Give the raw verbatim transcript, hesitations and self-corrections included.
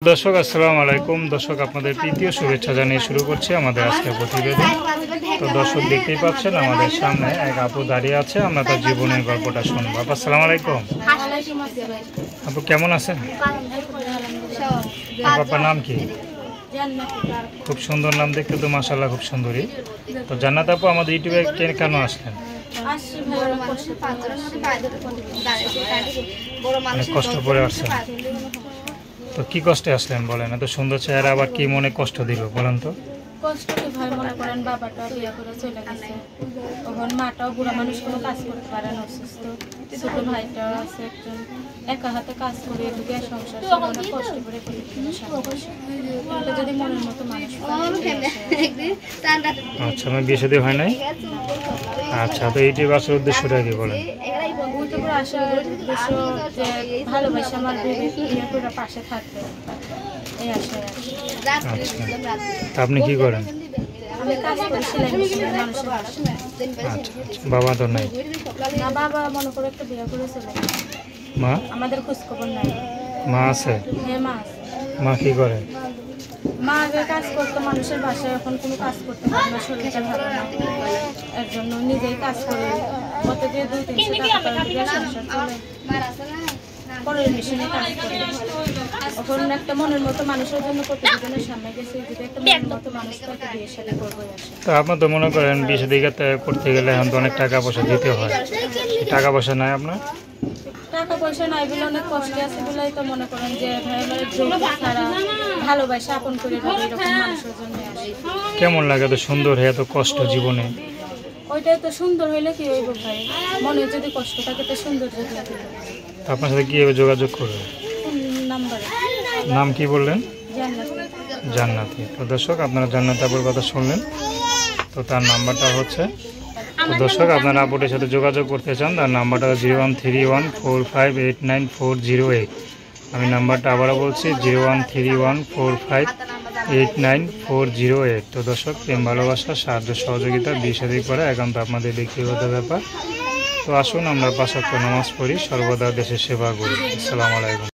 দর্শক আসসালামু আলাইকুম। দর্শক আপনাদের তৃতীয় শুভেচ্ছা জানিয়ে শুরু করছি আমাদের আজকের প্রতিবেদন। তো দর্শক দেখতেই পাচ্ছেন আমাদের সামনে এক আপু দাঁড়িয়ে আছে, আমরা তার জীবনের গল্পটা শুনবো। আপু আসসালামু আলাইকুম। আপু কেমন আছেন? আপনার নাম কি? খুব সুন্দর নাম, দেখতে তো মাশাআল্লাহ খুব সুন্দরী। তো জান্নাত আপু আমাদের ইউটিউবে কেন আসলেন? অনেক কষ্ট করে আসছেন। তো কি কষ্টে আসলেন বলেন? এত সুন্দর চেহারা আবার কি মনে কষ্ট দিল বলেন তো? কষ্ট কি ভাই, মনে করেন বাবাটা বিয়ে করে চলে গেছে, তখন মাটাও বুড়া মানুষ, কোনো কাজ করতে পারে না, অসুস্থ। ছোট ভাইটাও আছে একজন, একা হাতে কাজ করে এদিকে সংসার অনেক কষ্ট করে করি। যদি মনের মতো মানুষ। আচ্ছা, আমার বিয়ে শাদী হয় নাই। আচ্ছা, তো ইউটিউব আসার উদ্দেশ্যটা কি বলেন? ইউটিউবে আসার উদ্দেশ্য যে ভালোবাসা আমার বিয়ে করে পাশে থাকবে, এই আশায় আসি। আচ্ছা, আপনি কি করেন? আমি কাজ করি সেলাই মেশিনের, মানুষের বাসায়। আচ্ছা, বাবা তো নাই? না, বাবা মনে করে একটা বিয়ে করে চলে গেছে। মা? আমাদের খোঁজ খবর নাই। মা আছে? হ্যাঁ, মা আছে। মা কি করে? মা আগে কাজ করতো মানুষের বাসায়, এখন কোনো কাজ করতে পারে না, শরীরটা ভালো না, এর জন্য নিজেই কাজ করে কত দিয়ে দুই তিনশো টাকা দিয়ে সংসার চলে, পরের মেশিনে কাজ করে। এখন একটা মনের মতো মানুষের জন্য প্রতিবেদনের সামনে গেছে, যদি একটা মনের মতো মানুষ তাকে বিয়ে শাদী করবো। তো আপনার তো মনে করেন বিয়ে শাদী করতে গেলে এখন তো অনেক টাকা পয়সা দিতে হয়, টাকা পয়সা নাই আপনার? টাকা পয়সা নাই বলে অনেক কষ্ট আছে বলেই তো মনে করেন যে ভাই আমার যোগ্য ছাড়া ভালোবাসা আপন করে ভাবে এরকম মানুষের জন্য আসে। কেমন লাগে এত সুন্দর হয়ে এত কষ্ট জীবনে? ওইটাই তো সুন্দর হইলে কি হইব ভাই, মনে যদি কষ্ট থাকে তো সুন্দর যদি লাগে। আপনার সাথে কীভাবে যোগাযোগ করবে? নাম্বারে। নাম কি বললেন? জান্নাতি। জান্নাতি। তো দর্শক আপনারা জান্নাত আপুর কথা শুনলেন, তো তার নাম্বারটা হচ্ছে, তো দর্শক আপনারা আপুটির সাথে যোগাযোগ করতে চান, তার নাম্বারটা zero one three one four five eight nine four zero eight. আমি নাম্বারটা আবারও বলছি, zero one three one four five eight nine four zero eight. তো দর্শক, প্রেম ভালোবাসা সাহায্য সহযোগিতা বিয়ে শাদী করা একান্ত আপনাদের ব্যক্তিগত ব্যাপার। তো আসুন আমরা পাঁচ ওয়াক্ত নামাজ পড়ি, সর্বদা দেশের সেবা করি। আসসালামু আলাইকুম।